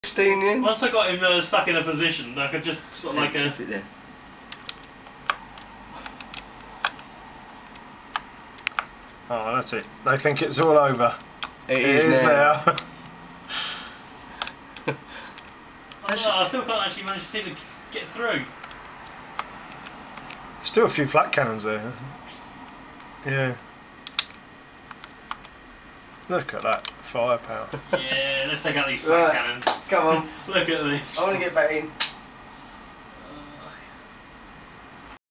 16 Once I got him stuck in a position, I could just sort of like a... Oh, that's it. They think it's all over. It is now. I still can't actually manage to see them get through. Still a few flat cannons there. Yeah. Look at that firepower. Yeah, let's take out these flat cannons. Come on. Look at this. I want to get back in.